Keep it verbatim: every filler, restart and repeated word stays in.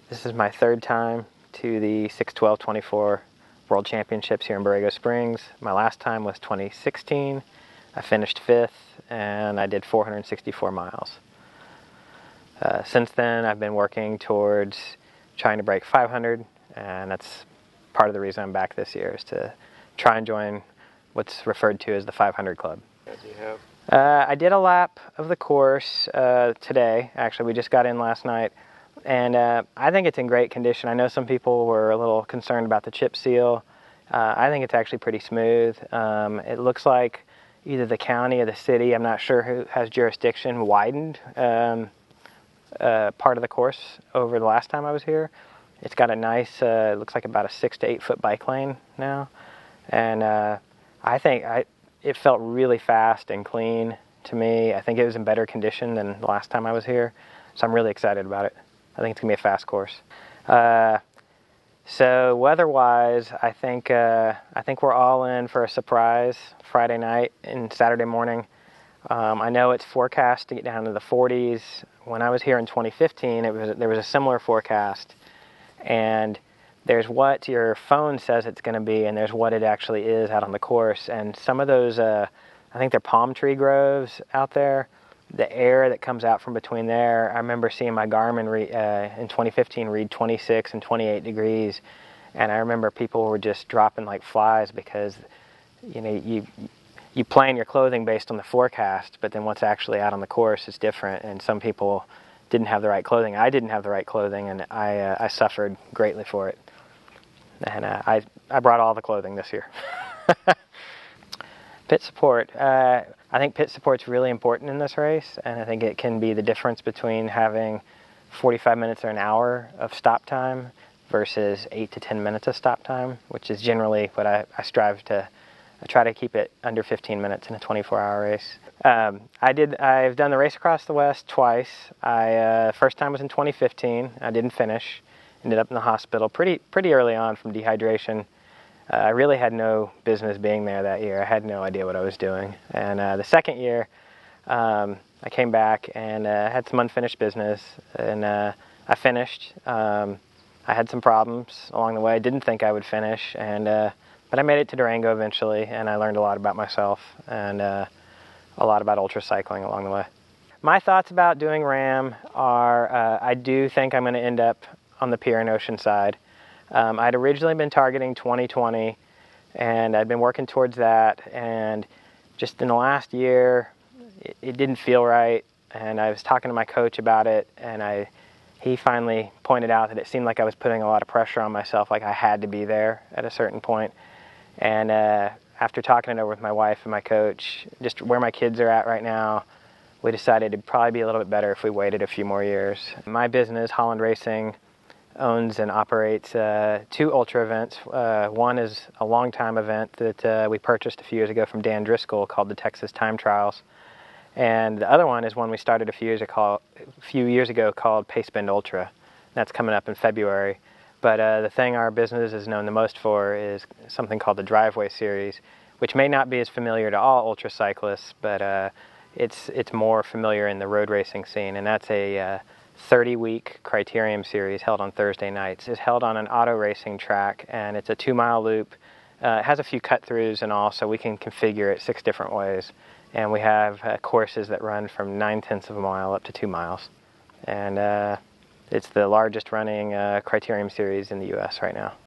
This is my third time to the six twelve twenty-four World Championships here in Borrego Springs. My last time was twenty sixteen. I finished fifth and I did four hundred sixty-four miles. Uh, since then I've been working towards trying to break five hundred, and that's part of the reason I'm back this year, is to try and join what's referred to as the five hundred Club. What do you have? Uh, I did a lap of the course uh, today. Actually, we just got in last night, and uh, I think it's in great condition. I know some people were a little concerned about the chip seal. Uh, I think it's actually pretty smooth. Um, it looks like either the county or the city, I'm not sure who has jurisdiction, widened um, uh, part of the course over the last time I was here. It's got a nice, uh, it looks like about a six to eight foot bike lane now, and uh, I think I. It felt really fast and clean to me. I think it was in better condition than the last time I was here, so I'm really excited about it. I think it's gonna be a fast course. Uh, so weather-wise, I think uh, I think we're all in for a surprise Friday night and Saturday morning. Um, I know it's forecast to get down to the forties. When I was here in twenty fifteen, it was there was a similar forecast, and there's what your phone says it's going to be, and there's what it actually is out on the course. And some of those, uh, I think they're palm tree groves out there. The air that comes out from between there, I remember seeing my Garmin re uh, in twenty fifteen read twenty-six and twenty-eight degrees, and I remember people were just dropping like flies because, you know, you you plan your clothing based on the forecast, but then what's actually out on the course is different, and some people didn't have the right clothing. I didn't have the right clothing, and I uh, I suffered greatly for it. And uh, I, I brought all the clothing this year. Pit support. Uh, I think pit support's really important in this race, and I think it can be the difference between having forty-five minutes or an hour of stop time versus eight to ten minutes of stop time, which is generally what I, I strive to. I try to keep it under fifteen minutes in a twenty-four hour race. Um, I did, I've done the Race Across the West twice. I uh, first time was in twenty fifteen. I didn't finish. Ended up in the hospital pretty pretty early on from dehydration. Uh, I really had no business being there that year. I had no idea what I was doing. And uh, the second year, um, I came back and uh, had some unfinished business, and uh, I finished. Um, I had some problems along the way. I didn't think I would finish, and uh, but I made it to Durango eventually, and I learned a lot about myself and uh, a lot about ultra cycling along the way. My thoughts about doing RAM are, uh, I do think I'm going to end up on the Pier and Oceanside. Um, I'd originally been targeting twenty twenty, and I'd been working towards that, and just in the last year it, it didn't feel right, and I was talking to my coach about it, and I he finally pointed out that it seemed like I was putting a lot of pressure on myself, like I had to be there at a certain point. And uh, after talking it over with my wife and my coach, just where my kids are at right now, we decided it'd probably be a little bit better if we waited a few more years. My business, Holland Racing, owns and operates uh, two ultra events. Uh, one is a long-time event that uh, we purchased a few years ago from Dan Driscoll called the Texas Time Trials. And the other one is one we started a few years ago, a few years ago called Pace Bend Ultra. That's coming up in February. But uh, the thing our business is known the most for is something called the Driveway Series, which may not be as familiar to all ultra cyclists, but uh, it's, it's more familiar in the road racing scene, and that's a uh, thirty week criterium series held on Thursday nights. It's held on an auto racing track, and it's a two mile loop. Uh, it has a few cut throughs and all, so we can configure it six different ways. And we have uh, courses that run from nine tenths of a mile up to two miles. And uh, it's the largest running uh, criterium series in the U S right now.